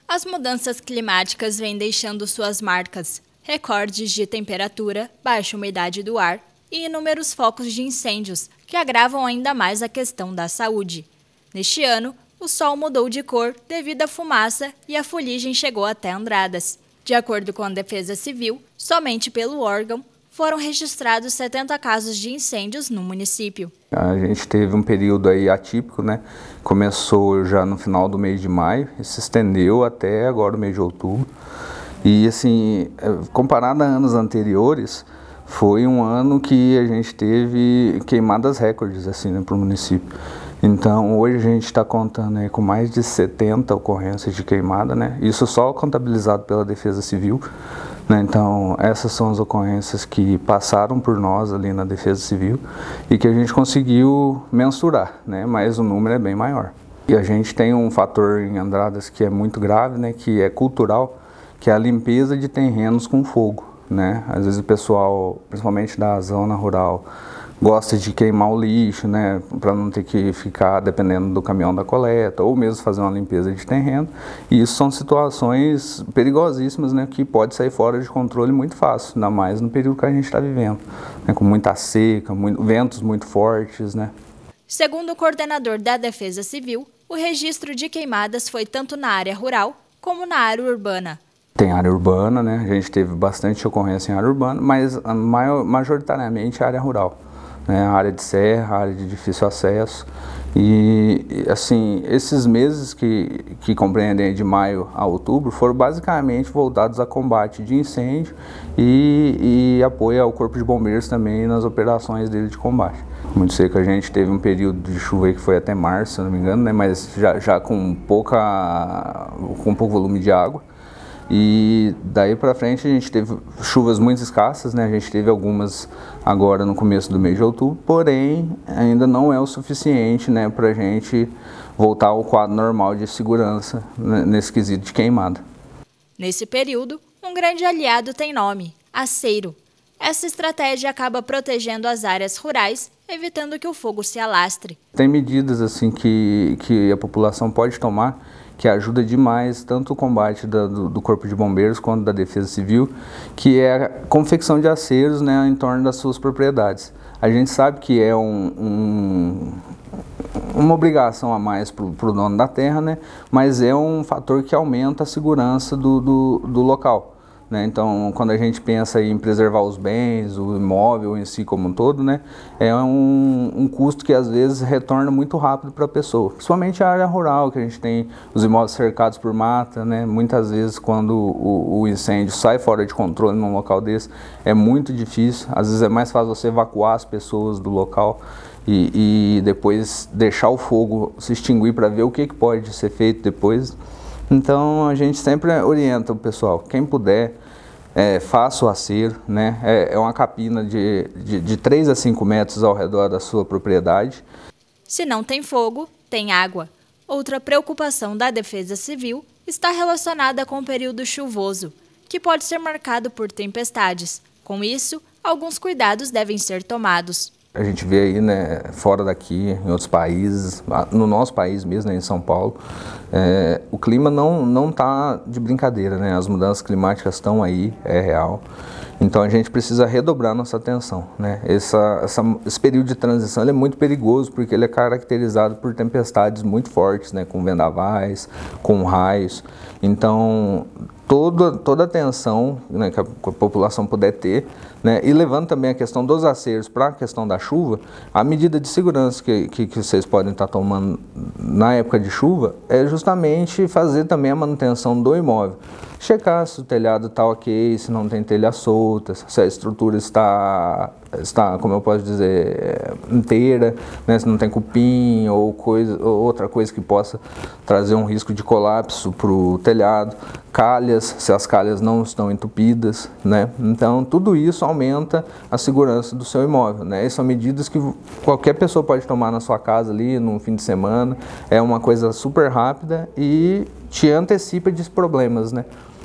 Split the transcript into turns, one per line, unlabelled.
As mudanças climáticas vêm deixando suas marcas. Recordes de temperatura, baixa umidade do ar e inúmeros focos de incêndios, que agravam ainda mais a questão da saúde. Neste ano, o sol mudou de cor devido à fumaça e a fuligem chegou até Andradas. De acordo com a Defesa Civil, somente pelo órgão, foram registrados 70 casos de incêndios no município.
A gente teve um período aí atípico, né? Começou já no final do mês de maio e se estendeu até agora o mês de outubro. E assim, comparado a anos anteriores, foi um ano que a gente teve queimadas recordes assim, né, para o município. Então hoje a gente está contando aí com mais de 70 ocorrências de queimada, né? Isso só contabilizado pela Defesa Civil. Então, essas são as ocorrências que passaram por nós ali na Defesa Civil e que a gente conseguiu mensurar, né? Mas o número é bem maior. E a gente tem um fator em Andradas que é muito grave, né? Que é cultural, que é a limpeza de terrenos com fogo, né? Às vezes o pessoal, principalmente da zona rural, gosta de queimar o lixo, né, para não ter que ficar dependendo do caminhão da coleta, ou mesmo fazer uma limpeza de terreno. E isso são situações perigosíssimas, né, que pode sair fora de controle muito fácil, ainda mais no período que a gente está vivendo, né, com muita seca, ventos muito fortes, né.
Segundo o coordenador da Defesa Civil, o registro de queimadas foi tanto na área rural como na área urbana.
Tem área urbana, né, a gente teve bastante ocorrência em área urbana, mas majoritariamente a área rural. A área de serra, a área de difícil acesso. E assim, esses meses que compreendem de maio a outubro foram basicamente voltados a combate de incêndio e apoio ao Corpo de Bombeiros também nas operações dele de combate. Muito seco, a gente teve um período de chuva aí que foi até março, se não me engano, né, mas já com pouco volume de água. E daí para frente a gente teve chuvas muito escassas, né? A gente teve algumas agora no começo do mês de outubro, porém ainda não é o suficiente, né, para a gente voltar ao quadro normal de segurança, né, nesse quesito de queimada.
Nesse período, um grande aliado tem nome: aceiro. Essa estratégia acaba protegendo as áreas rurais, evitando que o fogo se alastre.
Tem medidas assim que a população pode tomar que ajuda demais tanto o combate do Corpo de Bombeiros quanto da Defesa Civil, que é a confecção de aceiros, né, em torno das suas propriedades. A gente sabe que é uma obrigação a mais para o dono da terra, né, mas é um fator que aumenta a segurança do local. Então, quando a gente pensa em preservar os bens, o imóvel em si como um todo, né, é um custo que às vezes retorna muito rápido para a pessoa. Principalmente a área rural, que a gente tem os imóveis cercados por mata, né, muitas vezes quando o incêndio sai fora de controle num local desse, é muito difícil. Às vezes é mais fácil você evacuar as pessoas do local e depois deixar o fogo se extinguir para ver o que pode ser feito depois. Então a gente sempre orienta o pessoal, quem puder, faça o aceiro, né? É uma capina de 3 a 5 metros ao redor da sua propriedade.
Se não tem fogo, tem água. Outra preocupação da Defesa Civil está relacionada com o período chuvoso, que pode ser marcado por tempestades. Com isso, alguns cuidados devem ser tomados.
A gente vê aí, né, fora daqui, em outros países, no nosso país mesmo, né, em São Paulo, o clima não está de brincadeira, né? As mudanças climáticas estão aí, é real. Então a gente precisa redobrar nossa atenção, né? Esse período de transição ele é muito perigoso porque ele é caracterizado por tempestades muito fortes, né, com vendavais, com raios. Então toda a atenção, né, que a população puder ter, né, e levando também a questão dos aceiros para a questão da chuva, a medida de segurança que vocês podem estar tomando na época de chuva é justamente fazer também a manutenção do imóvel. Checar se o telhado está ok, se não tem telha solta, se a estrutura está, como eu posso dizer, inteira, né, se não tem cupim ou outra coisa que possa trazer um risco de colapso para o telhado, calhas, se as calhas não estão entupidas, né? Então tudo isso aumenta a segurança do seu imóvel, né? Essas são medidas que qualquer pessoa pode tomar na sua casa ali no fim de semana, é uma coisa super rápida e te antecipa de problemas, né?